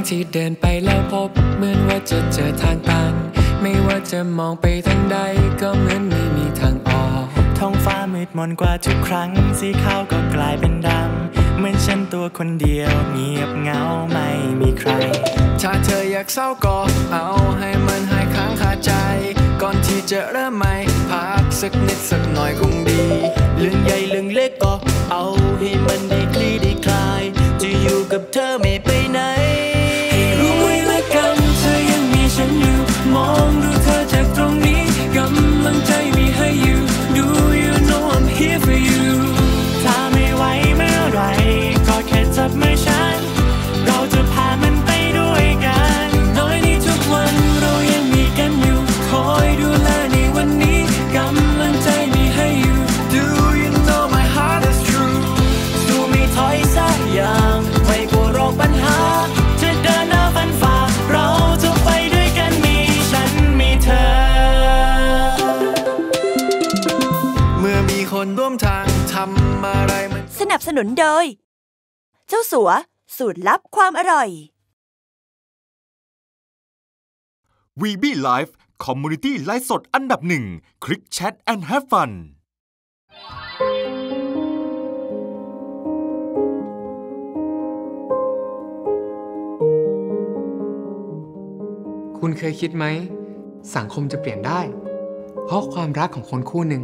ที่เดินไปแล้วพบเหมือนว่าจะเจอทางตันไม่ว่าจะมองไปทางใดก็เหมือนไม่มีทางออกท้องฟ้ามืดมนกว่าทุกครั้งสีขาวก็กลายเป็นดำเหมือนฉันตัวคนเดียวเงียบเหงาไม่มีใครถ้าเธออยากเศร้าก็เอาให้มันหายค้างคาใจก่อนที่จะเริ่มใหม่พักสักนิดสักหน่อยคงดีเรื่องใหญ่เรื่องเล็กก็เอาให้มันดีคลี่ดีคลายจะอยู่กับเธอไม่ไปไหนให้รู้ไว้ละกันเธอยังมีฉันอยู่มองดูเธอจากตรงนี้กำลังใจมีให้อยู่ Do you know I'm here for you ถ้าไม่ไหวเมื่อไรก็แค่จับมือฉันเราจะพามันไปด้วยกันน้อยในทุกวันเรายังมีกันอยู่คอยดูแลในวันนี้กำลังใจมีให้อยู่ Do you know my heart is true สู้ไม่ถอยสักอย่างไม่กลัวโรคปัญหาจะเดินหน้าฟันฝ่าเราจะไปด้วยกันมีฉันมีเธอเมื่อมีคนร่วมทางทำอะไรมันสนับสนุนโดยเจ้าสัวสูตรลับความอร่อย VB Live Community ไลฟ์สดอันดับ1 Click Chat and Have Fun คุณเคยคิดไหมสังคมจะเปลี่ยนได้เพราะความรักของคนคู่หนึ่ง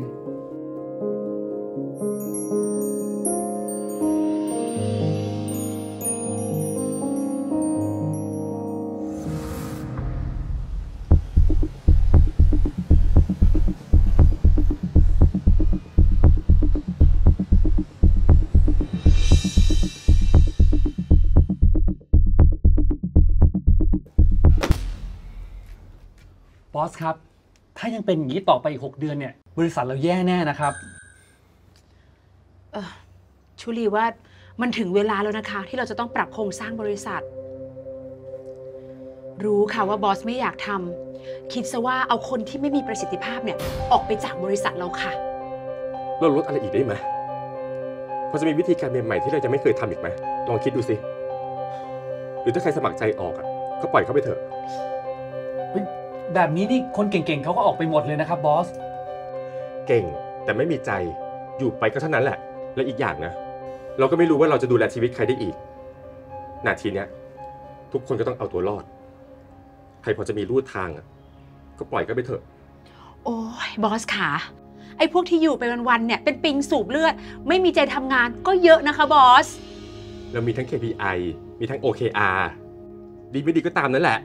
บอสครับถ้ายังเป็นอย่างนี้ต่อไปอีก6 เดือนเนี่ยบริษัทเราแย่แน่นะครับชุลีว่ามันถึงเวลาแล้วนะคะที่เราจะต้องปรับโครงสร้างบริษัทรู้ค่ะว่าบอสไม่อยากทำคิดซะว่าเอาคนที่ไม่มีประสิทธิภาพเนี่ยออกไปจากบริษัทเราค่ะเราลดอะไรอีกได้ไหมพอจะมีวิธีการใหม่ๆที่เราจะไม่เคยทำอีกไหมลองคิดดูสิหรือถ้าใครสมัครใจออกก็ปล่อยเขาไปเถอะแบบนี้นี่คนเก่งๆเขาก็ออกไปหมดเลยนะครับบอสเก่งแต่ไม่มีใจอยู่ไปก็เท่านั้นแหละและอีกอย่างนะเราก็ไม่รู้ว่าเราจะดูแลชีวิตใครได้อีกนาทีเนี้ยทุกคนก็ต้องเอาตัวรอดใครพอจะมีลู่ทางก็ปล่อยก็ไปเถอะโอ้ยบอสขาไอ้พวกที่อยู่ไปวันๆเนี่ยเป็นปิงสูบเลือดไม่มีใจทำงานก็เยอะนะคะบอสเรามีทั้ง KPI มีทั้ง OKR ดีไม่ดีก็ตามนั่นแหละ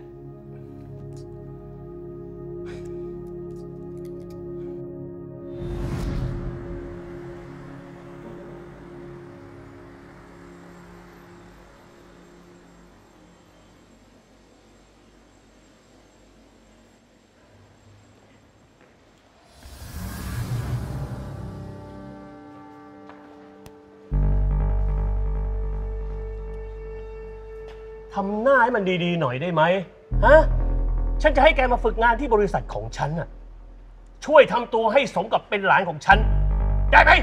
ทำหน้าให้มันดีๆหน่อยได้ไหมฮะฉันจะให้แกมาฝึกงานที่บริษัทของฉันน่ะช่วยทำตัวให้สมกับเป็นหลานของฉันได้ไหม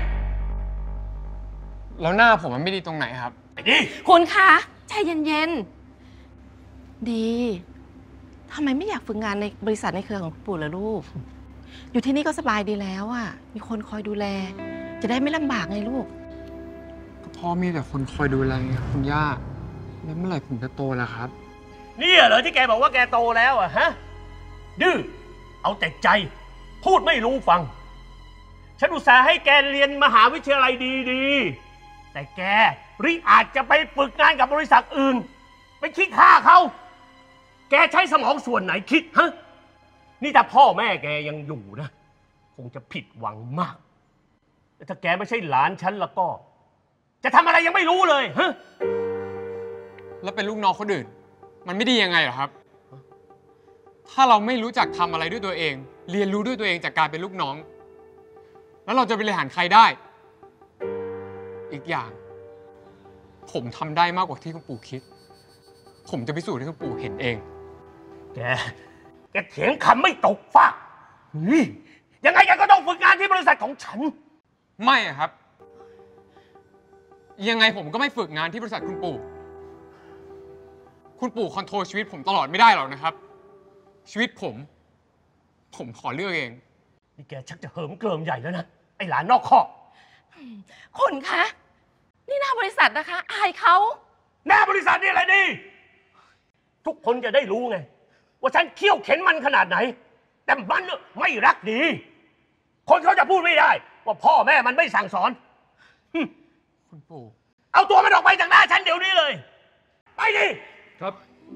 แล้วหน้าผมมันไม่ดีตรงไหนครับดีคุณคะใจเย็นๆดีทำไมไม่อยากฝึกงานในบริษัทในเครือของคุณปู่ล่ะลูกอยู่ที่นี่ก็สบายดีแล้วอ่ะมีคนคอยดูแลจะได้ไม่ลำบากไงลูกก็พ่อมีแต่คนคอยดูแลคุณย่าแล้วเมื่อไหร่ผมจะโตล่ะครับนี่เหรอที่แกบอกว่าแกโตแล้วอะฮะดื้อเอาแต่ใจพูดไม่รู้ฟังฉันอุตส่าห์ให้แกเรียนมหาวิทยาลัยดีๆแต่แกริอาจจะไปฝึกงานกับบริษัทอื่นไปคิดฆ่าเขาแกใช้สมองส่วนไหนคิดฮะนี่ถ้าพ่อแม่แกยังอยู่นะคงจะผิดหวังมากแต่ถ้าแกไม่ใช่หลานฉันแล้วก็จะทำอะไรยังไม่รู้เลยฮะแล้วเป็นลูกน้องคนอื่นมันไม่ดียังไงเหรอครับถ้าเราไม่รู้จักทำอะไรด้วยตัวเองเรียนรู้ด้วยตัวเองจากการเป็นลูกน้องแล้วเราจะบริหารใครได้อีกอย่างผมทำได้มากกว่าที่คุณปู่คิดผมจะพิสูจน์ให้คุณปู่เห็นเองแกเถียงคำไม่ตกฟากยังไงแกก็ต้องฝึกงานที่บริษัทของฉันไม่ครับยังไงผมก็ไม่ฝึกงานที่บริษัทคุณปู่คุณปู่คอนโทรลชีวิตผมตลอดไม่ได้หรอกนะครับ ชีวิตผมขอเลือกเองนี่แกชักจะเหิมเกริมใหญ่แล้วนะไอ้หลานนอกคอกคุณคะนี่หน้าบริษัทนะคะอายเขาหน้าบริษัทนี่อะไรดีทุกคนจะได้รู้ไงว่าฉันเคี่ยวเข็นมันขนาดไหนแต่มันไม่รักดีคนเขาจะพูดไม่ได้ว่าพ่อแม่มันไม่สั่งสอนคุณปู่เอาตัวมันออกไปจากหน้าฉันเดี๋ยวนี้เลยไปดิครับ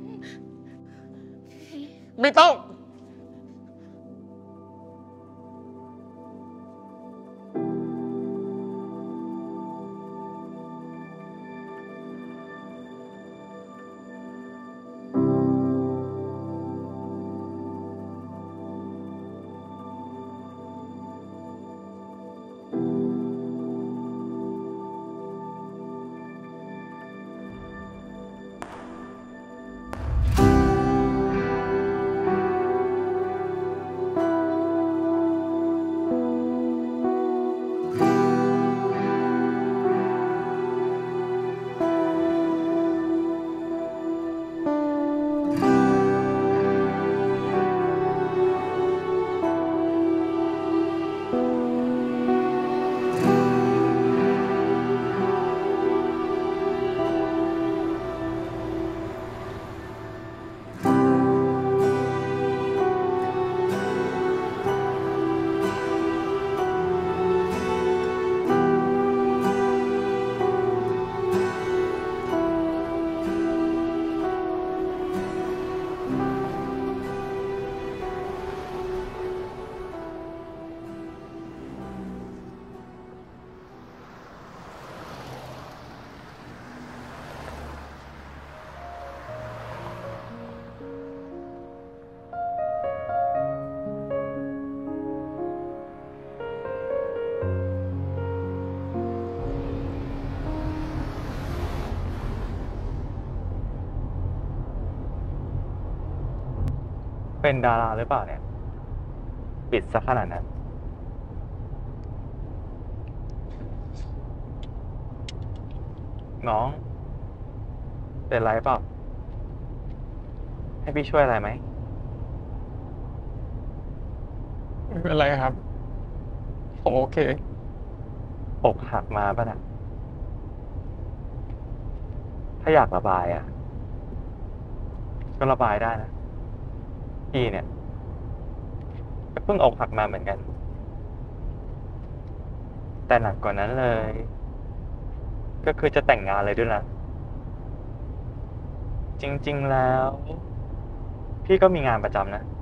ไม่ต้องเป็นดาราหรือเปล่าเนี่ยปิดซะขนาดนั้นน้องเป็นไรเปล่าให้พี่ช่วยอะไรไหมไม่เป็นไรครับผมโอเคอกหักมาป่ะนะถ้าอยากระบายอ่ะก็ระบายได้นะพี่เนี่ยเพิ่งอกหักมาเหมือนกันแต่หนักกว่านั้นเลยก็คือจะแต่งงานเลยด้วยนะจริงๆแล้วพี่ก็มีงานประจำนะ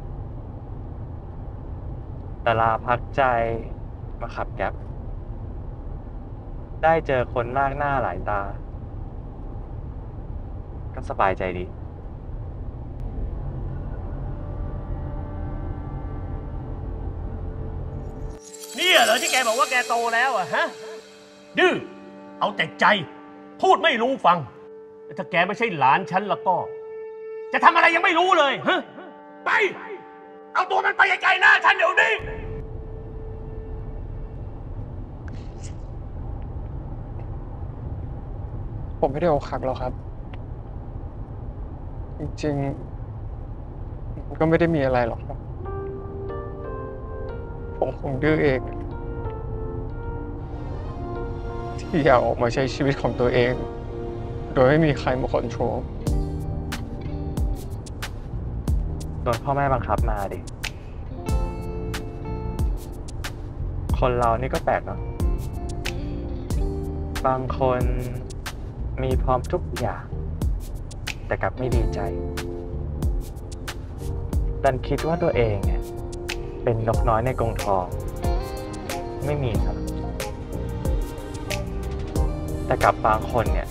แต่ลาพักใจมาขับแก๊ปได้เจอคนมากหน้าหลายตาก็สบายใจดีนี่เหรอที่แกบอกว่าแกโตแล้วอะฮะดื้อเอาแต่ใจพูดไม่รู้ฟังถ้าแกไม่ใช่หลานฉันแล้วก็จะทำอะไรยังไม่รู้เลยฮะไปเอาตัวมันไปไกลๆหน้าฉันเดี๋ยวนี้ผมไม่ได้อกหักหรอกครับจริงๆมันก็ไม่ได้มีอะไรหรอกครับผมคงดื้อเองที่อยากออกมาใช้ชีวิตของตัวเองโดยไม่มีใครมาคอนโทรลโดนพ่อแม่บังคับมาดิคนเรานี่ก็แปลกเนาะบางคนมีพร้อมทุกอย่างแต่กลับไม่ดีใจดันคิดว่าตัวเองเนี่ยเป็นนกน้อยในกรงทองไม่มีครับแต่กับบางคนเนี่ย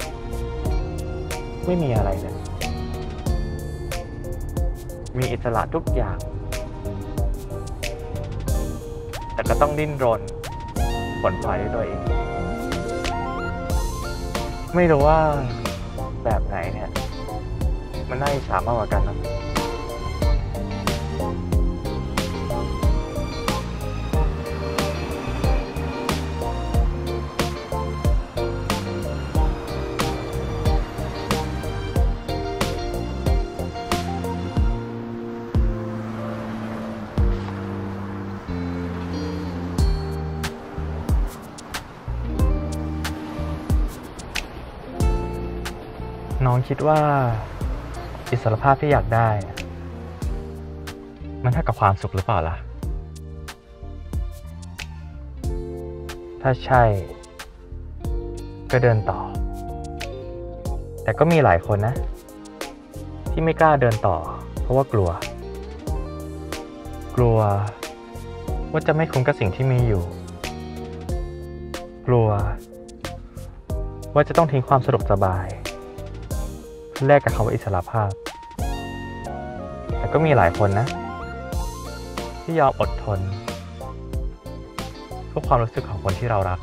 ไม่มีอะไรเลยมีอิสระทุกอย่างแต่ก็ต้องดิ้นรนผลพลอยด้วยตัวเองไม่รู้ว่าแบบไหนเนี่ยมันน่าอิจฉามากกว่ากันนะน้องคิดว่าอิสรภาพที่อยากได้มันเท่ากับความสุขหรือเปล่าล่ะถ้าใช่ก็เดินต่อแต่ก็มีหลายคนนะที่ไม่กล้าเดินต่อเพราะว่ากลัวว่าจะไม่คุ้มกับสิ่งที่มีอยู่กลัวว่าจะต้องทิ้งความสะดวกสบายแลกกับคำว่าอิสรภาพแต่ก็มีหลายคนนะที่ยอมอดทนเพื่อความรู้สึกของคนที่เรารัก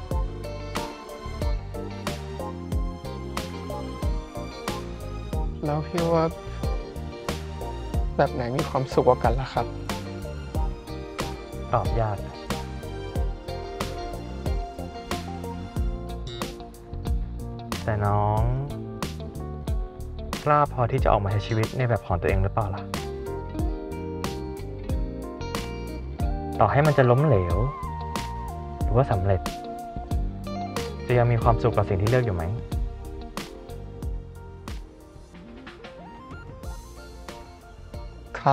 แล้วพี่ว่าแบบไหนมีความสุขกว่ากันล่ะครับตอบยากแต่น้องกล้าพอที่จะออกมาใช้ชีวิตในแบบของตัวเองหรือเปล่าล่ะต่อให้มันจะล้มเหลวหรือว่าสำเร็จจะยังมีความสุขกับสิ่งที่เลือกอยู่ไหมครับ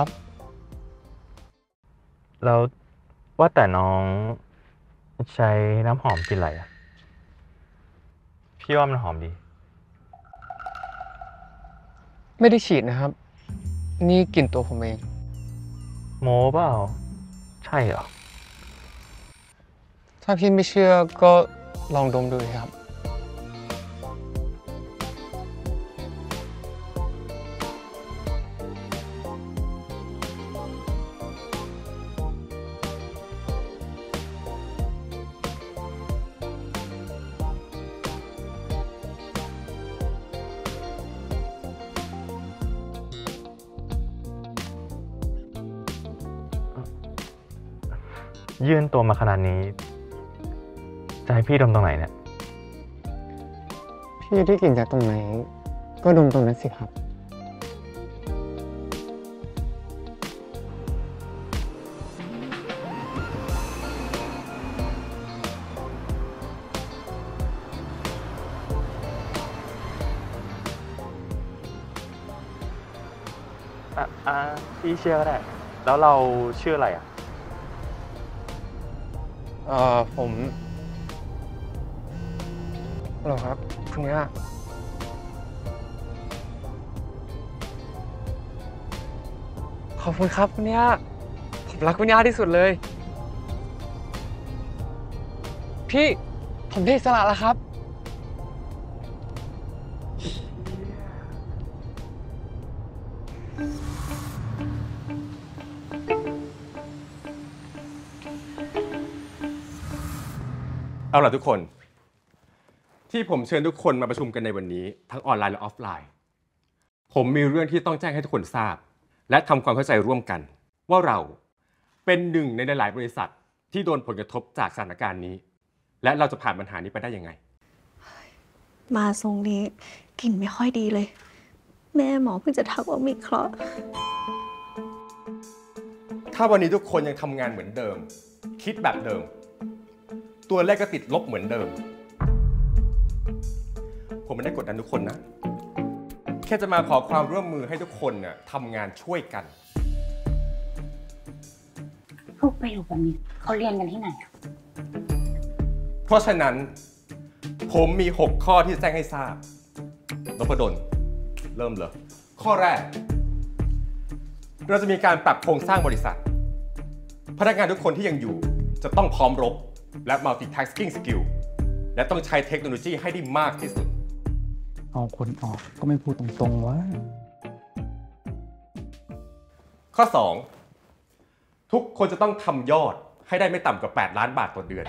แล้วว่าแต่น้องใช้น้ำหอมกลิ่นอะไรอ่ะพี่ว่ามันหอมดีไม่ได้ฉีดนะครับนี่กลิ่นตัวผมเองโม้เปล่าใช่เหรอถ้าพี่ไม่เชื่อก็ลองดมดูครับยื่นตัวมาขนาดนี้จะให้พี่ดมตรงไหนเนี่ยพี่ได้กลิ่นจากตรงไหนก็ดมตรงนั้นสิครับพี่เชื่อก็ได้แล้วเราชื่ออะไรอ่ะผมหรอครับคุณย่าขอบคุณครับคุณย่าผมรักคุณย่าที่สุดเลยพี่ผมได้อิสระแล้วครับเอาล่ะทุกคนที่ผมเชิญทุกคนมาประชุมกันในวันนี้ทั้งออนไลน์และออฟไลน์ผมมีเรื่องที่ต้องแจ้งให้ทุกคนทราบและทำความเข้าใจร่วมกันว่าเราเป็นหนึ่งในหลายบริษัทที่โดนผลกระทบจากสถานการณ์นี้และเราจะผ่านปัญหานี้ไปได้ยังไงมาทรงนี้กลิ่นไม่ค่อยดีเลยแม่หมอเพิ่งจะทักว่ามีเคราะห์ถ้าวันนี้ทุกคนยังทำงานเหมือนเดิมคิดแบบเดิมตัวเลขก็ติดลบเหมือนเดิมผมไม่ได้กดดันทุกคนนะแค่จะมาขอความร่วมมือให้ทุกคนน่ะทำงานช่วยกันพวกประโยคแบบนี้เขาเรียนกันที่ไหนเพราะฉะนั้นผมมี6ข้อที่จะแจ้งให้ทราบนพดลเริ่มเลยข้อแรกเราจะมีการปรับโครงสร้างบริษัทพนักงานทุกคนที่ยังอยู่จะต้องพร้อมรบและ multitasking skill และต้องใช้เทคโนโลยีให้ได้มากที่สุดเอาคนออกก็ไม่พูดตรงๆว่าข้อ 2ทุกคนจะต้องทำยอดให้ได้ไม่ต่ำกว่า8 ล้านบาทต่อเดือน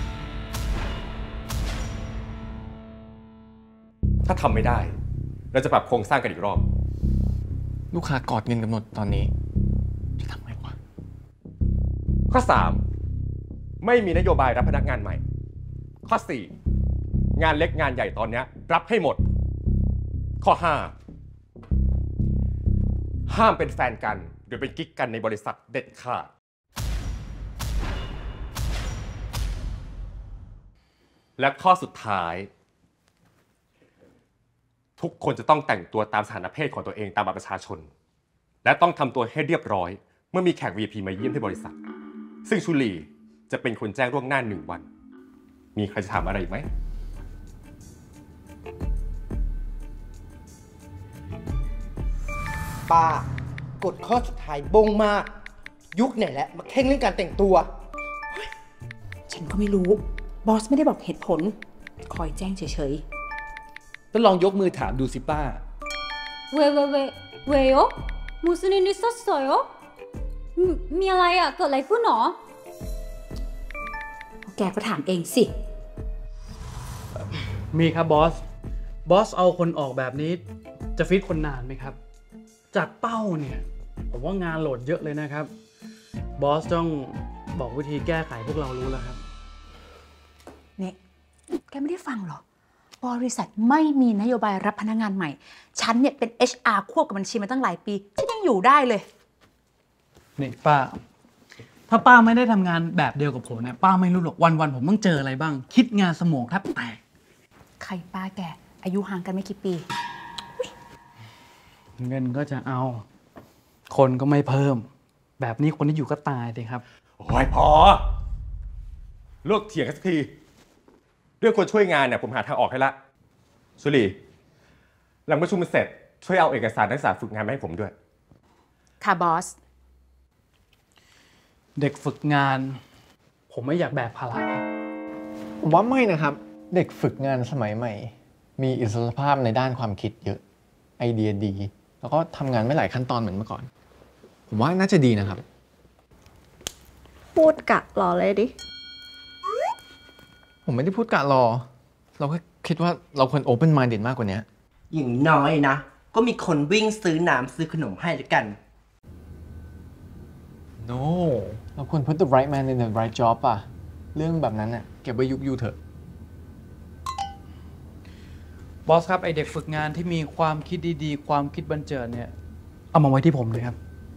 ถ้าทำไม่ได้เราจะปรับโครงสร้างกันอีกรอบลูกค้ากอดเงินกำหนดตอนนี้จะทำไงวะข้อ 3ไม่มีนโยบายรับพนักงานใหม่ข้อ 4งานเล็กงานใหญ่ตอนนี้รับให้หมดข้อ 5ห้ามเป็นแฟนกันหรือเป็นกิ๊กกันในบริษัทเด็ดขาดและข้อสุดท้ายทุกคนจะต้องแต่งตัวตามสถานะเพศของตัวเองตามบัตรประชาชน และต้องทำตัวให้เรียบร้อยเมื่อมีแขก VIP มาเยี่ยมที่บริษัทซึ่งชุลีจะเป็นคนแจ้งล่วงหน้า1 วันมีใครจะถามอะไรอีกไหมป้ากฎข้อสุดท้ายบงมากยุคไหนแล้วมาเข่งเรื่องการแต่งตัวฉันก็ไม่รู้บอสไม่ได้บอกเหตุผลคอยแจ้งเฉยๆแล้วลองยกมือถามดูสิป้า 왜요? 무슨 일 있었어요?มีอะไรอ่ะเกิดอะไรขึ้นหรอแกก็ถามเองสิมีครับบอสเอาคนออกแบบนี้จะฟิตคนนานไหมครับจากเป้าเนี่ยผมว่างานโหลดเยอะเลยนะครับบอสต้องบอกวิธีแก้ไขพวกเรารู้แล้วครับเนี่ยแกไม่ได้ฟังหรอบริษัทไม่มีนโยบายรับพนักงานใหม่ฉันเนี่ยเป็น HR ควบกับบัญชีมาตั้งหลายปีฉันยังอยู่ได้เลยนี่ป้าถ้าป้าไม่ได้ทำงานแบบเดียวกับผมเนี่ยป้าไม่รู้หรอกวันๆผมต้องเจออะไรบ้างคิดงานสมองแทบแตกใครป้าแกอายุห่างกันไม่กี่ปีเงินก็จะเอาคนก็ไม่เพิ่มแบบนี้คนที่อยู่ก็ตายสิครับโอ้ยพอเลิกเถียงกันสักทีเรื่องคนช่วยงานเนี่ยผมหาทางออกให้ละสุรีหลังประชุมเสร็จช่วยเอาเอกสารนักศึกษาฝึกงานมาให้ผมด้วยค่ะบอสเด็กฝึกงานผมไม่อยากแบกภาระผมว่าไม่นะครับเด็กฝึกงานสมัยใหม่มีอิสรภาพในด้านความคิดเยอะไอเดียดีแล้วก็ทำงานไม่หลายขั้นตอนเหมือนเมื่อก่อนผมว่าน่าจะดีนะครับพูดกะรอเลยดิผมไม่ได้พูดกะรอเราแค่คิดว่าเราควร open minded มากกว่านี้อย่างน้อยนะก็มีคนวิ่งซื้อน้ำซื้อขนมให้ด้วยกัน No เราควร put the right man in the right job ป่ะเรื่องแบบนั้นน่ะเก็บไว้ยุคยูเถอะบอสครับไอเด็กฝึกงานที่มีความคิดดีๆความคิดบันเจิดเนี่ยเอามาไว้ที่ผมเลยครับ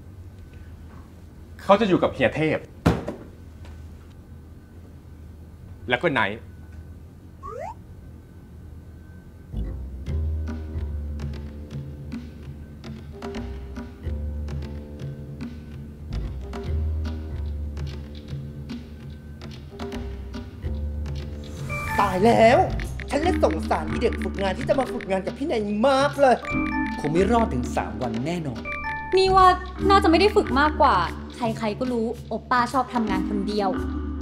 เขาจะอยู่กับเฮียเทพแล้วก็ไนท์ตายแล้วฉันเล่นสงสารเด็กฝึกงานที่จะมาฝึกงานกับพี่นายมากเลยคงไม่รอดถึง3 วันแน่นอนนี่ว่าน่าจะไม่ได้ฝึกมากกว่าใครๆก็รู้โอป้าชอบทำงานคนเดียว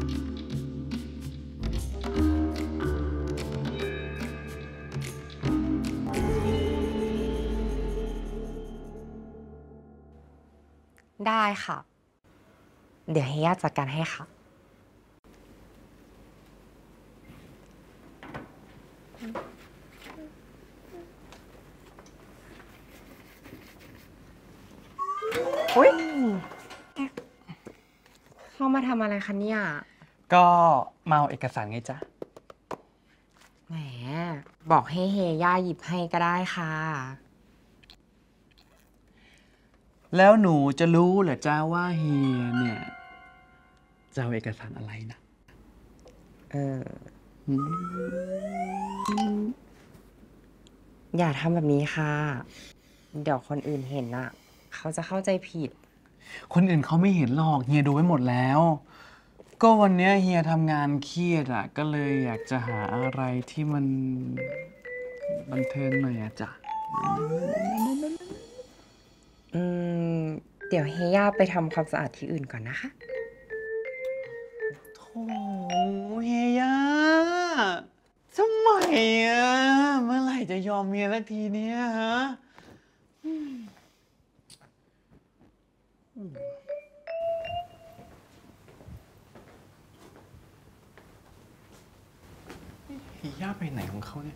ได้ค่ะเดี๋ยวให้ญาติจัดการให้ค่ะเข้ามาทำอะไรคะเนี่ยก็มาเอาเอกสารไงจ๊ะแหมบอกให้เฮย่าหยิบให้ก็ได้ค่ะแล้วหนูจะรู้เหรอจ้าว่าเฮียเนี่ยจะเอาเอกสารอะไรนะอย่าทำแบบนี้ค่ะเดี๋ยวคนอื่นเห็นน่ะเขาจะเข้าใจผิดคนอื่นเขาไม่เห็นหรอกเฮียดูไว้หมดแล้วก็วันนี้เฮียทำงานเครียดอ่ะก็เลยอยากจะหาอะไรที่มันบันเทิงหน่อยอะจ้ะเดี๋ยวเฮย่าไปทำความสะอาดที่อื่นก่อนนะคะโธ่เฮียทำไมอ่ะเมื่อไหร่จะยอมเมียสักทีเนี้ยฮะเฮียไปไหนของเขาเนี่ย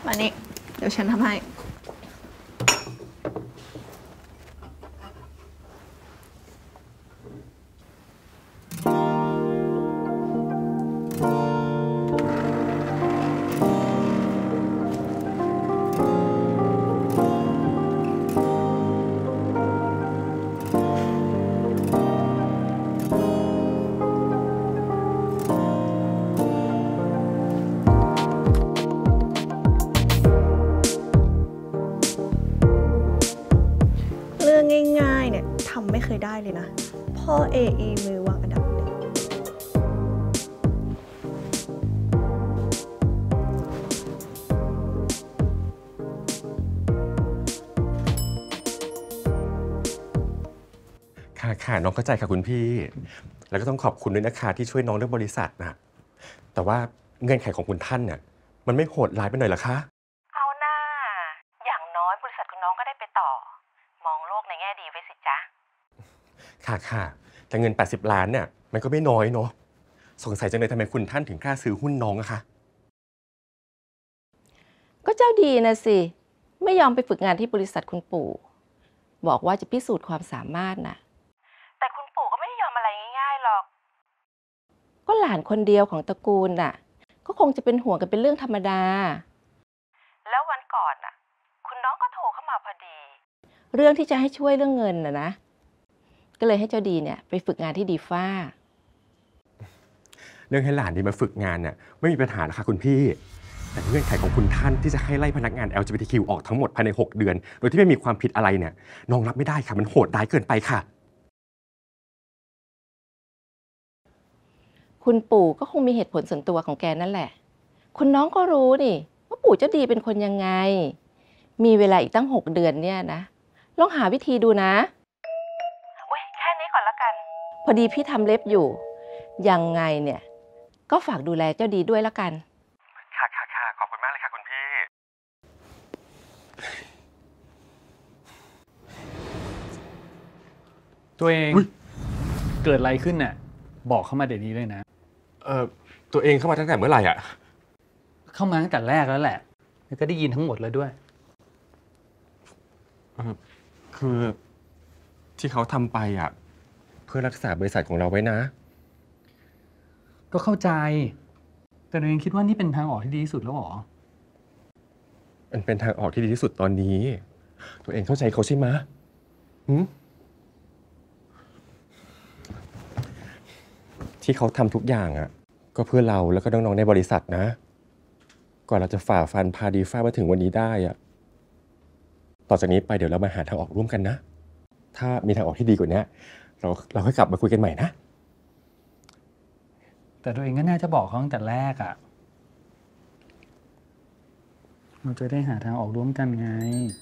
มานี่เดี๋ยวฉันทำให้ง่ายๆเนี่ยทำไม่เคยได้เลยนะพ่อ AE มือวางอันดับ 1 ค่ะน้องเข้าใจค่ะคุณพี่แล้วก็ต้องขอบคุณด้วยนะคะที่ช่วยน้องเรื่องบริษัทนะแต่ว่าเงื่อนไขของคุณท่านเนี่ยมันไม่โหดร้ายไปหน่อยหรอคะเอาหน้าอย่างน้อยบริษัทคุณน้องก็ได้ไปต่อมองโลกในแง่ดีไว้สิจ๊ะค่ะแต่เงิน80 ล้านเนี่ยมันก็ไม่น้อยเนาะสงสัยจังเลยทำไมคุณท่านถึงกล้าซื้อหุ้นน้องอะคะก็เจ้าดีนะสิไม่ยอมไปฝึกงานที่บริษัทคุณปู่บอกว่าจะพิสูจน์ความสามารถนะแต่คุณปู่ก็ไม่ได้ยอมอะไรง่ายๆหรอกก็หลานคนเดียวของตระกูลน่ะก็คงจะเป็นห่วงกันเป็นเรื่องธรรมดาแล้ววันก่อนน่ะคุณน้องก็โทรเข้ามาพอดีเรื่องที่จะให้ช่วยเรื่องเงินนะก็เลยให้เจ้าดีเนี่ยไปฝึกงานที่ดีฟ้าเรื่องให้หลานดีมาฝึกงานเนี่ยไม่มีปัญหาหรอกค่ะคุณพี่แต่เงื่อนไขของคุณท่านที่จะให้ไล่พนักงาน LGBTQ ออกทั้งหมดภายใน6 เดือนโดยที่ไม่มีความผิดอะไรเนี่ยน้องรับไม่ได้ค่ะมันโหดร้ายเกินไปค่ะคุณปู่ก็คงมีเหตุผลส่วนตัวของแกนั่นแหละคุณน้องก็รู้นี่ว่าปู่เจ้าดีเป็นคนยังไงมีเวลาอีกตั้ง6 เดือนเนี่ยนะลองหาวิธีดูนะแค่นี้ก่อนละกันพอดีพี่ทำเล็บอยู่ยังไงเนี่ยก็ฝากดูแลเจ้าดีด้วยละกันค่ะขอบคุณมากเลยค่ะคุณพี่ตัวเองเกิดอะไรขึ้นน่ะบอกเข้ามาเดี๋ยวนี้เลยนะตัวเองเข้ามาตั้งแต่เมื่อไหร่อ่ะเข้ามาตั้งแต่แรกแล้วแหละแล้วก็ได้ยินทั้งหมดแล้วด้วยคือที่เขาทำไปอ่ะเพื่อรักษาบริษัทของเราไว้นะก็เข้าใจแต่ตัวเองคิดว่านี่เป็นทางออกที่ดีที่สุดแล้วหรอมันเป็นทางออกที่ดีที่สุดตอนนี้ตัวเองเข้าใจเขาใช่ไหมที่เขาทำทุกอย่างอ่ะก็เพื่อเราแล้วก็น้องๆในบริษัทนะก่อนเราจะฝ่าฟันพาดีฟ้ามาถึงวันนี้ได้อ่ะต่อจากนี้ไปเดี๋ยวเรามาหาทางออกร่วมกันนะถ้ามีทางออกที่ดีกว่านี้เราค่อยกลับมาคุยกันใหม่นะแต่ตัวเองก็น่าจะบอกเขาตั้งแต่แรกอ่ะเราจะได้หาทางออกร่วมกันไง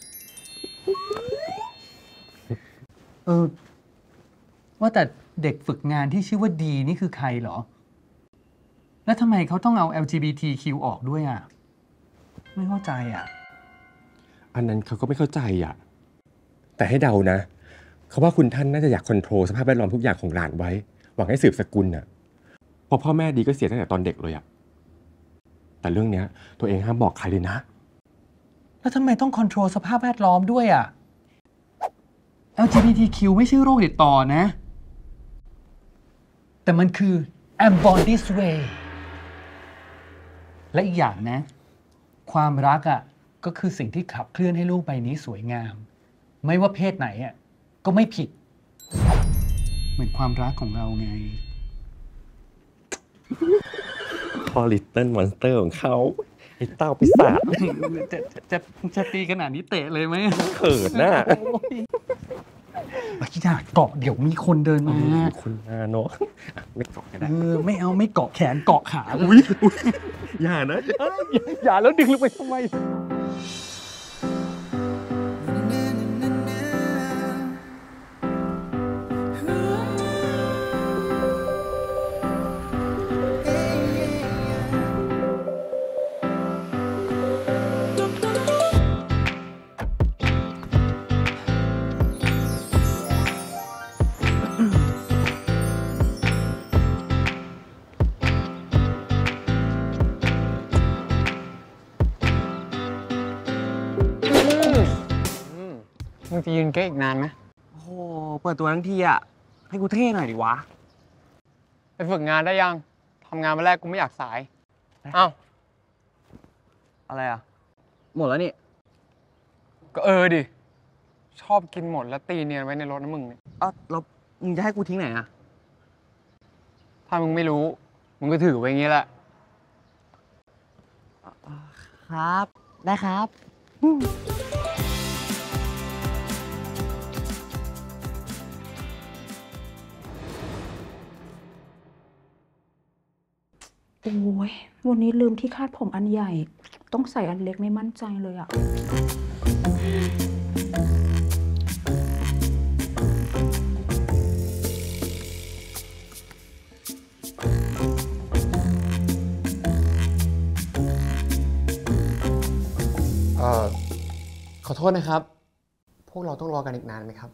ว่าแต่เด็กฝึกงานที่ชื่อว่าดีนี่คือใครเหรอแล้วทำไมเขาต้องเอา LGBTQ ออกด้วยอ่ะไม่เข้าใจอ่ะอันนั้นเขาก็ไม่เข้าใจอ่ะแต่ให้เดานะเขาว่าคุณท่านน่าจะอยากคอนโทรลสภาพแวดล้อมทุกอย่างของหลานไว้หวังให้สืบสกุลน่ะพอพ่อแม่ดีก็เสียตั้งแต่ตอนเด็กเลยอ่ะแต่เรื่องเนี้ยตัวเองห้ามบอกใครเลยนะแล้วทำไมต้องคอนโทรลสภาพแวดล้อมด้วยอ่ะ LGBTQ ไม่ใช่โรคติดต่อนะแต่มันคือ I'm born this way และอีกอย่างนะความรักอ่ะก็คือสิ่งที่ขับเคลื่อนให้โลกใบนี้สวยงามไม่ว่าเพศไหนอ่ะก็ไม่ผิดเหมือนความรักของเราไงพอลิตเติ้ลมอนสเตอร์ของเขาไอ้เต้าปีศาจจะตีขนาดนี้เตะเลยไหมเขินน่ะพี่ดาเกาะเดี๋ยวมีคนเดินมาคนมาเนาะไม่เกาะกันนะไม่เอาไม่เกาะแขนเกาะขาอย่านะอย่าแล้วดึงลงไปทำไมงจะยืนเก๊กอีกนานไหมโอ้โหเปิดตัวทั้งทีอ่ะให้กูเท่หน่อยดิวะไปฝึกงานได้ยังทำงานวันแรกกูไม่อยากสายเอ้าอะไรอ่ะหมดแล้วนี่ก็ดิชอบกินหมดแล้วตีเนียนไว้ในรถนะมึงเนี่ยแล้วมึงจะให้กูทิ้งไหนอ่ะถ้ามึงไม่รู้มึงก็ถือไว้อย่างนี้แหละครับได้ครับโอ้ยวันนี้ลืมที่คาดผมอันใหญ่ ต้องใส่อันเล็กไม่มั่นใจเลยอะขอโทษนะครับ พวกเราต้องรอกันอีกนานไหมครับ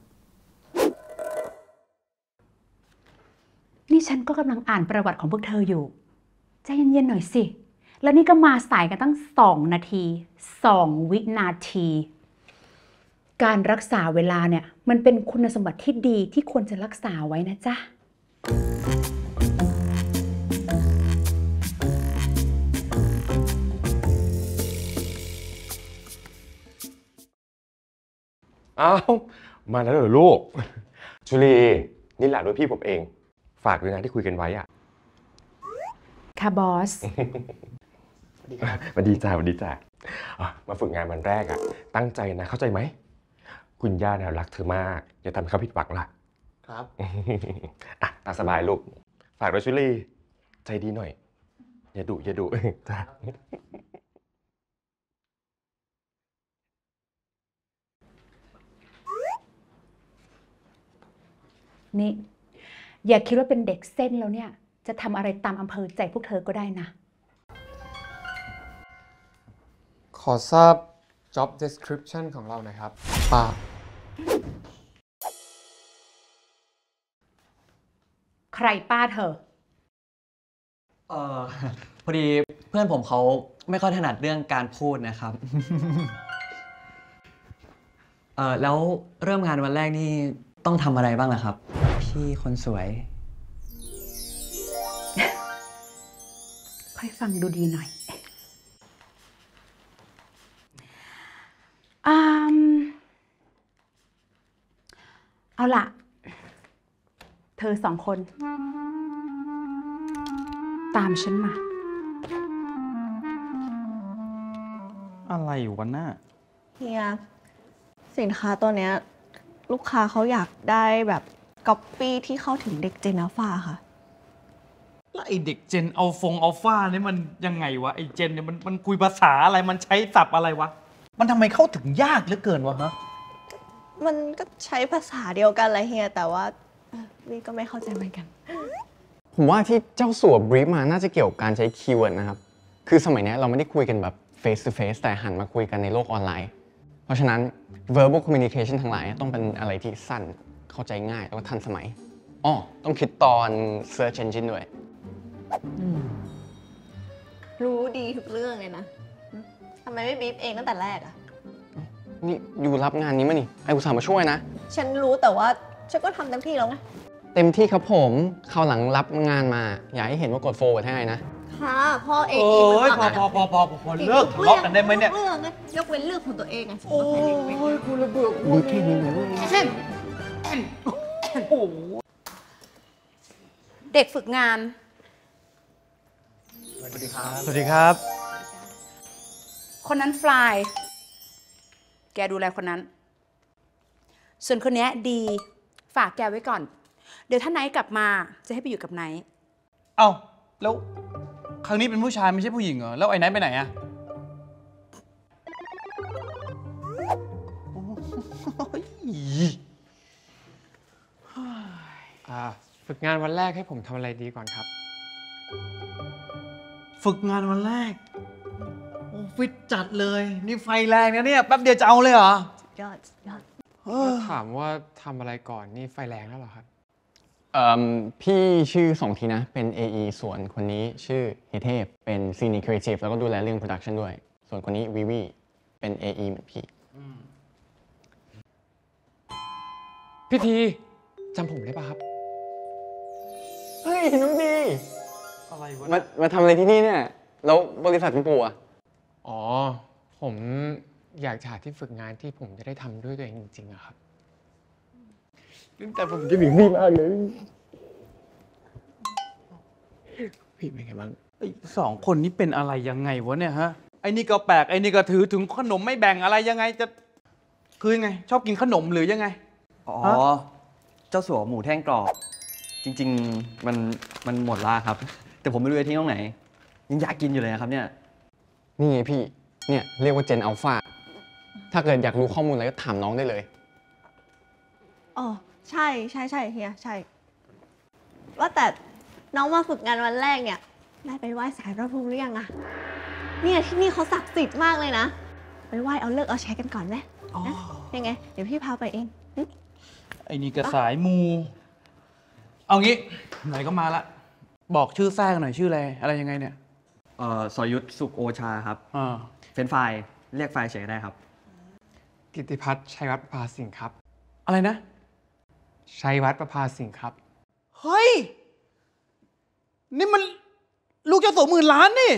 นี่ฉันก็กำลังอ่านประวัติของพวกเธออยู่ใจเย็นๆหน่อยสิ แล้วนี่ก็มาสายกันตั้ง2 นาที 2 วินาที การรักษาเวลาเนี่ยมันเป็นคุณสมบัติที่ดีที่ควรจะรักษาไว้นะจ๊ะอ้าวมาแล้วเหรอลูกจุลีนี่แหละด้วยพี่ผมเองฝากด้วยนะที่คุยกันไว้อ่ะค่ะบอสมาดีจ้ามาดีจ้ามาฝึกงานวันแรกอ่ะตั้งใจนะเข้าใจไหมคุณย่าเนี่ยรักเธอมากอย่าทำให้เขาผิดหวังล่ะครับตาสบายลูกฝากด้วยจุลีใจดีหน่อยอย่าดุจ้านี่อย่าคิดว่าเป็นเด็กเส้นแล้วเนี่ยจะทำอะไรตามอำเภอใจพวกเธอก็ได้นะขอทราบ job description ของเราหน่อยครับป้าใครป้าเธอพอดีเพื่อนผมเขาไม่ค่อยถนัดเรื่องการพูดนะครับ แล้วเริ่มงานวันแรกนี่ต้องทำอะไรบ้างล่ะครับพี่คนสวยค่อยฟังดูดีหน่อยเอาล่ะเธอ2 คนตามฉันมาอะไรอยู่วันหน้าเฮียสินค้าตัวเนี้ยลูกค้าเขาอยากได้แบบก๊อปปี้ที่เข้าถึงเด็กเจนอัลฟาค่ะแล้วไอเด็กเจนอัลฟานี่มันยังไงวะไอเจนเนี่ยมันคุยภาษาอะไรมันใช้ศัพท์อะไรวะมันทำไมเข้าถึงยากเหลือเกินวะฮะมันก็ใช้ภาษาเดียวกันแหละเฮียแต่ว่าวีก็ไม่เข้าใจเหมือนกันผมว่าที่เจ้าสัวบรีฟมาน่าจะเกี่ยวกับการใช้คีย์เวิร์ดนะครับคือสมัยนี้เราไม่ได้คุยกันแบบ face to face แต่หันมาคุยกันในโลกออนไลน์เพราะฉะนั้น verbal communication ทั้งหลายต้องเป็นอะไรที่สั้นเข้าใจง่ายแล้วก็ทันสมัยต้องคิดตอน search engine ด้วยรู้ดีทุกเรื่องเลยนะทำไมไม่บีบเองตั้งแต่แรกอะนี่อยู่รับงานนี้มานี่ไอ้อุตส่าห์มาช่วยนะฉันรู้แต่ว่าฉันก็ทำเต็มที่แล้วไงเต็มที่ครับผมคราวหลังรับงานมาอย่าให้เห็นว่ากด forward ให้นะค่ะพ่อเองพอเลิกทะเลาะกันได้ไหมเนี่ยเรื่องยกเว้นเรื่องของตัวเองอะโอ้ยกูระเบิดดูแค่นี้เลยเด็กฝึกงานสวัสดีครับสวัสดีครับคนนั้นฟลายแกดูแลคนนั้นส่วนคนนี้ดีฝากแกไว้ก่อนเดี๋ยวถ้าไนท์กลับมาจะให้ไปอยู่กับไนท์เอ้าแล้วครั้งนี้เป็นผู้ชายไม่ใช่ผู้หญิงเหรอแล้วไอ้ไนท์ไปไหนอะฝึกงานวันแรกให้ผมทำอะไรดีก่อนครับฝึกงานวันแรกโอ้ฟิตจัดเลยนี่ไฟแรงนะเนี่ยแป๊บเดียวจะเอาเลยเหรอยอดถามว่าทำอะไรก่อนนี่ไฟแรงแล้วเหรอครับพี่ชื่อ2ทีนะเป็น AE ส่วนคนนี้ชื่อเฮเทพเป็น Senior Creative แล้วก็ดูแลเรื่อง Production ด้วยส่วนคนนี้วิวีเป็น AE เหมือนพี่พี่ทีจำผมได้ปะครับเฮ้ยน้องดีอะไรวะมาทำอะไรที่นี่เนี่ย แล้วบริษัทคุณปู่อะอ๋อ ผมอยากจะหาที่ฝึกงานที่ผมจะได้ทำด้วยตัวเองจริงๆอะครับแต่ผมจะถึงนี่มากเลยพี่เป็นไงบ้างไอ้สองคนนี้เป็นอะไรยังไงวะเนี่ยฮะ ไอ้นี่ก็แปลก ไอ้นี่ก็ถือถึงขนมไม่แบ่งอะไรยังไงจะคือยังไง ชอบกินขนมหรือยังไงอ๋อ เจ้าสัวหมูแท่งกรอบ จริงๆ มันหมดละครับ แต่ผมไม่รู้จะทิ้งตรงไหน ยังอยากกินอยู่เลยนะครับเนี่ยนี่ไงพี่ เนี่ยเรียกว่าเจนอัลฟา ถ้าเกิดอยากรู้ข้อมูลอะไรก็ถามน้องได้เลยอ๋อใช่เฮียใช่ว่าแต่น้องมาฝึกงานวันแรกเนี่ยได้ไปไหว้ศาลพระภูมิหรือยังอะเนี่ยที่นี่เขาศักดิ์สิทธิ์มากเลยนะไปไหว้เอาเลิกเอาใช้กันก่อนไหมนะยังไงเดี๋ยวพี่พาไปเองไอ้นี่ก็สายมู เอางี้ไหนก็มาละ บอกชื่อแทรกหน่อยชื่ออะไรยังไงเนี่ยสรยุทธสุขโอชาครับเฟรนไฟล์เรียกไฟล์เฉยได้ครับกิตติพัฒน์ชัยวัฒน์ประภาสิงห์ครับอะไรนะชัยวัฒน์ประภาสิงห์ครับเฮ้ย นี่มันลูกเจ้าสัว10,000 ล้านนี่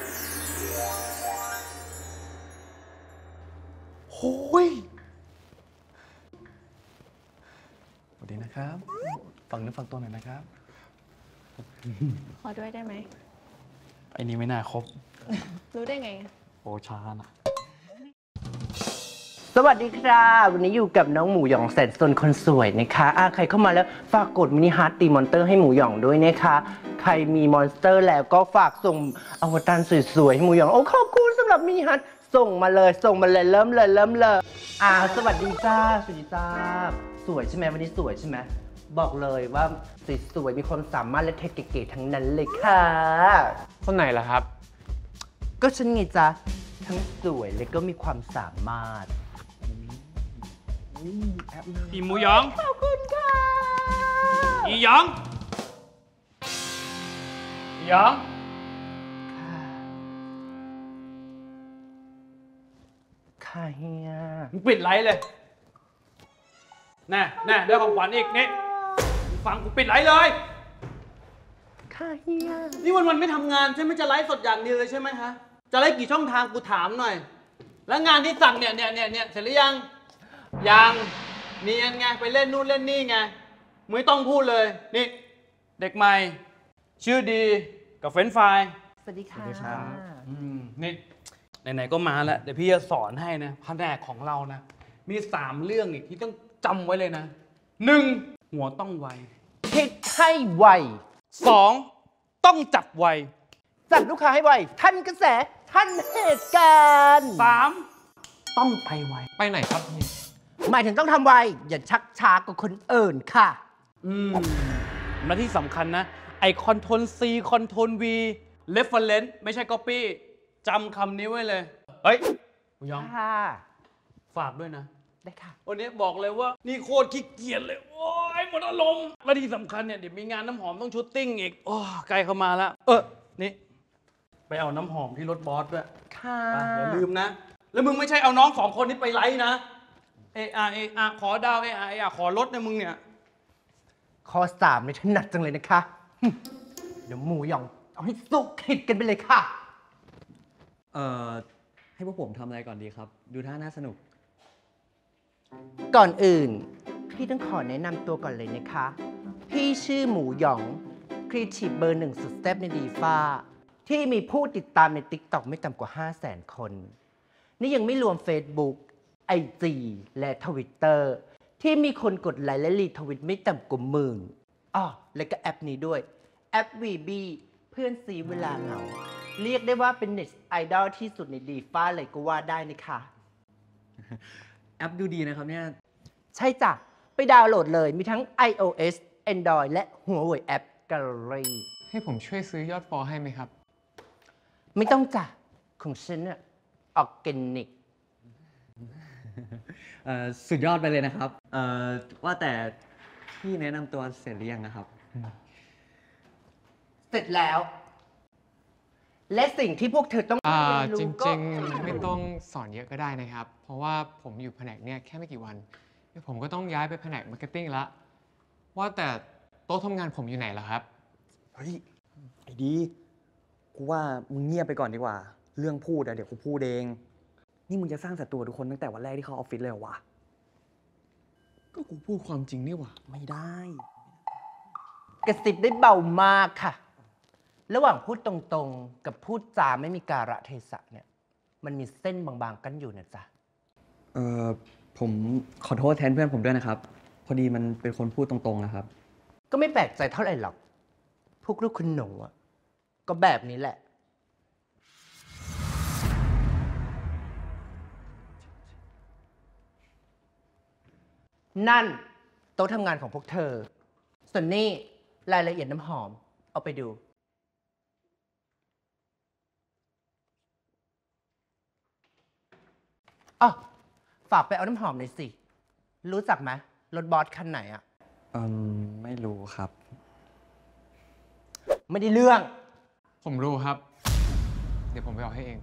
โอ้ยสวัสดีนะครับฟังเนื้อฟังตัวหน่อยนะครับขอด้วยได้ไหมไอ้นี่ไม่น่าครบรู้ได้ไงโอชานะสวัสดีครับวันนี้อยู่กับน้องหมูหยองแสนสนคนสวยนะคะใครเข้ามาแล้วฝากกดมินิฮาร์ดตีมอนเตอร์ให้หมูหยองด้วยนะคะใครมีมอนสเตอร์แล้วก็ฝากส่งอวตารสวยๆให้หมูหยองโอ้ขอบคุณสำหรับมินิฮาร์ดส่งมาเลยเริ่มเลยสวัสดีจ้าสวยใช่ไหมวันนี้สวยใช่ไหมบอกเลยว่าสวยๆมีความสามารถและเทคเก๋ๆทั้งนั้นเลยค่ะคนไหนล่ะครับก็ฉันไงจ๊ะทั้งสวยและก็มีความสามารถอีหมูหยองขอบคุณค่ะอีหยองอีหยองค่ะเฮียมึงปิดไลฟ์เลยน่ะเดี๋ยวของขวัญอีกนี่ฟังกูปิดไลฟ์เลยค่ะเฮียนี่วันไม่ทำงานใช่ไหมจะไลฟ์สดอย่างเดียวเลยใช่ไหมฮะ จะไลฟ์กี่ช่องทางกูถามหน่อย แล้วงานที่สั่งเนี่ยเสร็จหรือยัง ยังเนียนไงไปเล่นนู่นเล่นนี่ไงไม่ต้องพูดเลยนี่เด็กใหม่ชื่อดีกับเฟรนช์ฟรายสวัสดีค่ะนี่ไหนๆก็มาแล้วเดี๋ยวพี่จะสอนให้นะแผนกของเรานะมี3 เรื่องอีกที่ต้องจำไว้เลยนะ 1. หัวต้องไวคิดให้ไว 2. ต้องจับไวจัดลูกค้าให้ไวทันกระแสทันเหตุการณ์ 3. ต้องไปไวไปไหนครับพี่หมายถึงต้องทำไวอย่าชักช้ากว่าคนอื่นค่ะและที่สำคัญนะไอคอนโทรล C คอนโทรล V reference ไม่ใช่ copy จำคำนี้ไว้เลย เฮ้ยหมูหยองค่ะฝากด้วยนะได้ค่ะวันนี้บอกเลยว่านี่โคตรขี้เกียจเลย โอ้ยหมดอารมณ์และที่สำคัญเนี่ยเดี๋ยวมีงานน้ำหอมต้องชูตติ้งอีก โอ้ใกล้เข้ามาแล้ว นี่ ไปเอาน้ำหอมที่รถบอสด้วยค่ะอย่าลืมนะ แล้วมึงไม่ใช่เอาน้อง2 คนนี้ไปไลฟ์นะขอดาวขอลดนะมึงเนี่ยข้อ3นี่ถนัดจังเลยนะคะเดี๋ยวหมูหยองเอาให้สุกขิดกันไปเลยค่ะให้พวกผมทำอะไรก่อนดีครับ ดูท่าน่าสนุกก่อนอื่น พี่ต้องขอแนะนำตัวก่อนเลยนะคะ พี่ชื่อหมูหยองครีเอทีฟเบอร์ 1สุดแซ่บในดีฟ้าที่มีผู้ติดตามใน TikTok ไม่ต่ำกว่า 500,000 คน นี่ยังไม่รวม Facebook IG และ Twitter ที่มีคนกดไลค์และรีทวิตไม่ต่ำกว่า10,000และก็แอปนี้ด้วย แอป VB เพื่อนซีเวลาเหงา เรียกได้ว่าเป็นเน็ตไอดอลที่สุดในดีฟ้าเลยก็ว่าได้นะคะแอปดูดีนะครับเนี่ยใช่จ้ะ ไปดาวน์โหลดเลยมีทั้ง iOS Android และ Huawei App Gallery ให้ผมช่วยซื้อยอดฟอลให้ไหมครับไม่ต้องจ้ะ ของฉันเนี่ยออร์แกนิกสุดยอดไปเลยนะครับ ว่าแต่พี่แนะนำตัวเสร็จหรือยังนะครับเสร็จแล้ว และสิ่งที่พวกเธอต้องเรียนจรู้ก็ริงๆ ไม่ต้องสอนเยอะก็ได้นะครับ เพราะว่าผมอยู่แผนกเนี่ยแค่ไม่กี่วันเดี๋ยวผมก็ต้องย้ายไปแผนกมาร์เก็ตติ้งละว่าแต่โต๊ะทำงานผมอยู่ไหนล่ะครับเฮ้ยไอ้ดีกูว่ามึงเงียบไปก่อนดีกว่าเรื่องพูดอะเดี๋ยวกูพูดเองนี่มึงจะสร้างศัตรูทุกคนตั้งแต่วันแรกที่เข้าออฟฟิศเลยเหรอวะก็กูพูดความจริงนี่หว่าไม่ได้กระซิบได้เบามากค่ะระหว่างพูดตรงๆกับพูดจาไม่มีกาละเทศะเนี่ยมันมีเส้นบางๆกั้นอยู่นะจ๊ะผมขอโทษแทนเพื่อนผมด้วยนะครับพอดีมันเป็นคนพูดตรงๆนะครับก็ไม่แปลกใจเท่าไหร่หรอกพวกลูกคุณหนูอ่ะก็แบบนี้แหละนั่นโต๊ะทำงานของพวกเธอส่วนนี่รายละเอียดน้ำหอมเอาไปดูอ๋อฝากไปเอาน้ำหอมหน่อยสิรู้จักไหมรถบอสคันไหนอ่ะไม่รู้ครับไม่ได้เรื่องผมรู้ครับเดี๋ยวผมไปเอาให้เอง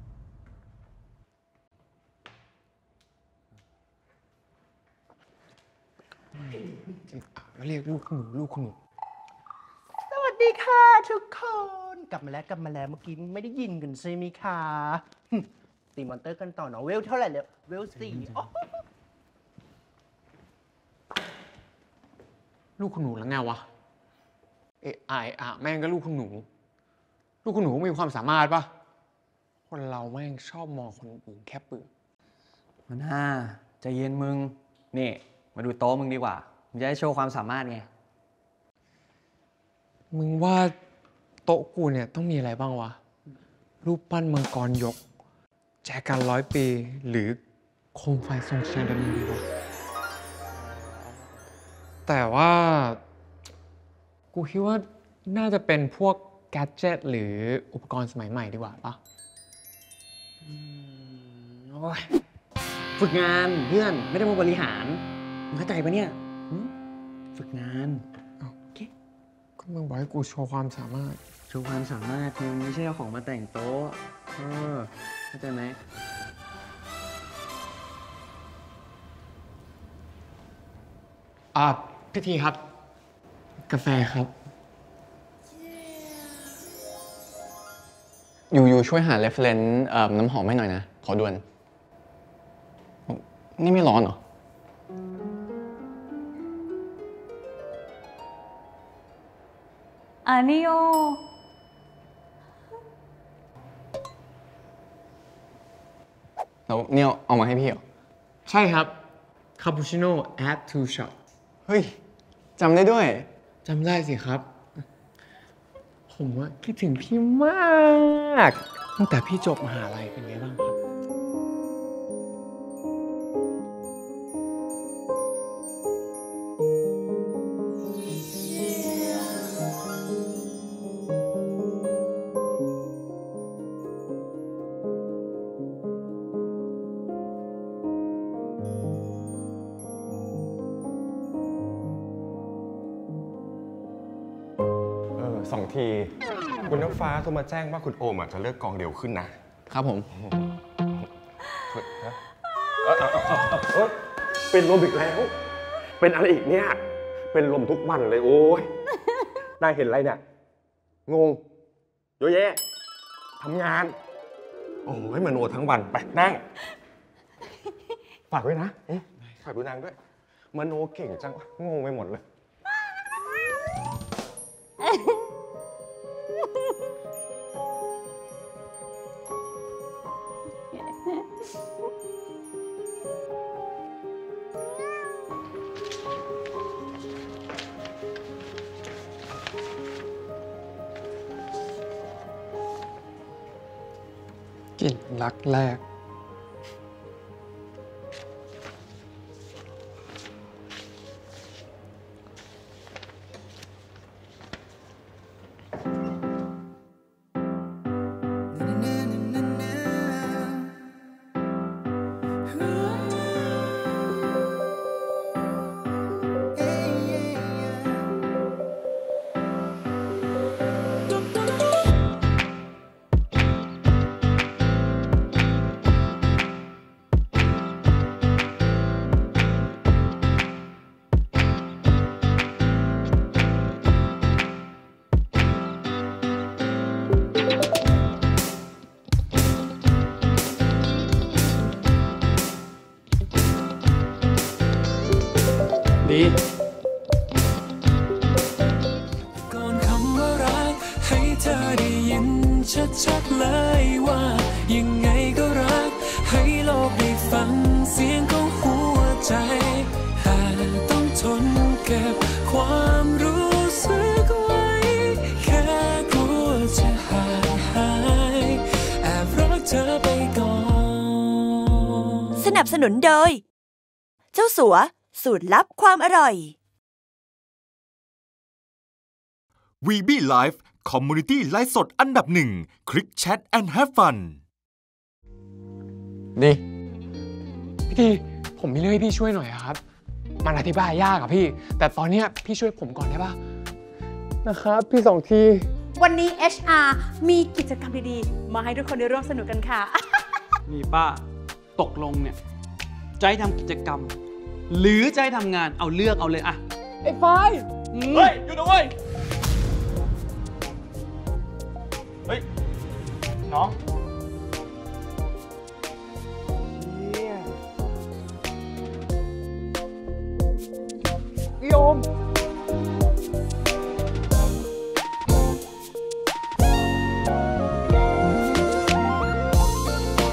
เรียกลูกคุณหนูสวัสดีค่ะทุกคนกลับมาแล้วเมื่อกี้ไม่ได้ยินกันใช่ไหมคะตีมอนเตอร์กันต่อเนาะเวลเท่าไหร่แล้วเวล4 ลูกคุณหนูแล้วไงวะแม่งก็ลูกคุณหนูมีความสามารถปะคนเราแม่งชอบมองคนอื่นแค่เปลือกมันใจเย็นมึงนี่มาดูโต๊ะมึงดีกว่ามึงจะได้โชว์ความสามารถไงมึงว่าโต๊ะกูเนี่ยต้องมีอะไรบ้างวะรูปปั้นมังกรยกแจกัน100 ปีหรือโคมไฟทรงแชนเดอเลียร์ดีวะแต่ว่ากูคิดว่าน่าจะเป็นพวกแกดเจ็ตหรืออุปกรณ์สมัยใหม่ดีกว่าปะโอ้ยฝึกงานเพื่อนไม่ได้มาบริหารมึงเข้าใจปะเนี่ยฝึกงานโอเคก็มึงบอกให้กูโชว์ความสามารถมึงไม่ใช่เอาของมาแต่งโต๊ะเข้าใจไหมพิธีครับกาแฟครับอยู่ช่วยหา reference น้ำหอมให้หน่อยนะขอด่วนนี่ไม่ร้อนเหรอ 아니요 แล้วเนี่ยเอามาให้พี่เหรอใช่ครับคาปูชิโน่ add 2 shot เฮ้ยจำได้ด้วยจำได้สิครับผมว่าคิดถึงพี่มากตั้งแต่พี่จบมหาลัยเป็นไงบ้างครับ 2 ทีคุณน้ำฟ้าโทรมาแจ้งว่าคุณโอมจะเลิกกองเร็วขึ้นนะครับผมเป็นลมอีกแล้วเป็นอะไรอีกเนี่ยเป็นลมทุกวันเลยโอ้ยนายเห็นอะไรเนี่ยงงเยอะแยะทำงานโอ้ยมโนทั้งวันไปนั่งฝากไว้นะฝากดูนางด้วยมโนเก่งจังงงไปหมดเลยกลิ่นรักแรกเธอได้ยินชัดๆเลยว่ายังไงก็รักให้โลกได้ฟังเสียงของหัวใจหากต้องทนเก็บความรู้สึกไว้แค่กลัวจะหายแอบรักเธอไปก่อนสนับสนุนโดยเจ้าสัวสูตรลับความอร่อย VB Live Community ไลฟ์สดอันดับหนึ่งคลิกแชท and have fun ดีพี่ทีผมมีเรื่องให้พี่ช่วยหน่อยครับมันอธิบายยากอะพี่แต่ตอนเนี้ยพี่ช่วยผมก่อนได้ปะนะครับพี่สองทีวันนี้ HR มีกิจกรรมดีๆมาให้ทุกคนได้ร่วมสนุกกันค่ะนี่ป้าตกลงเนี่ยจะให้ทำกิจกรรม หรือจะให้ทำงานเอาเลือกเอาเลยอะไอ้ไฟเฮ้ยหยุดนะเว้ยเฮ้ยน้องโยม